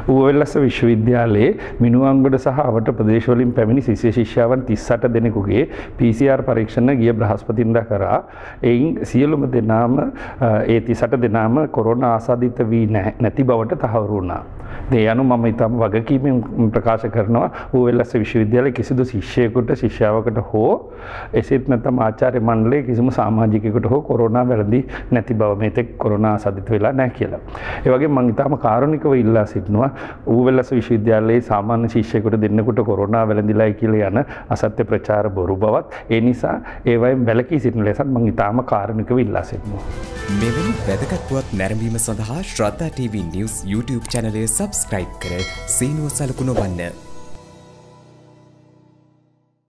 ඌවැල්ලස්ස විශ්වවිද්‍යාලයේ මිනුවන්ගොඩ සහ අවට ප්‍රදේශවලින් පැමිණි ශිෂ්‍ය ශිෂ්‍යාවන් 38 දෙනෙකුගේ PCR පරීක්ෂණ ගිය බ්‍රහස්පතින්දා කරා. එයින් සියලුම දෙනාම ඒ 38 දෙනාම කොරෝනා ආසාදිත වී නැති බවට තහවුරු වුණා. ඒ අනුව මම ඊටම වගකීමෙන් ප්‍රකාශ කරනවා ඌවැල්ලස්ස විශ්වවිද්‍යාලයේ කිසිදු ශිෂ්‍යයෙකුට ශිෂ්‍යාවකට හෝ එසේත් නැත්නම් ආචාර්ය මණ්ඩලයේ කිසිම සමාජිකයෙකුට හෝ කොරෝනා වැළඳි නැති බව මේතෙක් කොරෝනා ආසාදිත වෙලා නැහැ කියලා. ඒ වගේම මම ඊටම කාරුණිකව ඉල්ලා සිටිනවා ඌවැල්ලස්ස විශ්වවිද්‍යාලයේ සාමාන්‍ය ශිෂ්‍යයෙකුට දෙන්නෙකුට කොරෝනා වැළඳිලායි කියලා යන අසත්‍ය ප්‍රචාර බොරු බවත් ඒ නිසා ඒවයින් වැළකී සිටින ලෙසත් මම ඊටම කාරුණිකව ඉල්ලා සිටිනවා. මෙවැනි වැදගත් පුවත් නැරඹීම සඳහා ශ්‍රද්ධා TV News YouTube channel එක subscribe කර සීනුව සලකුණ වන්න.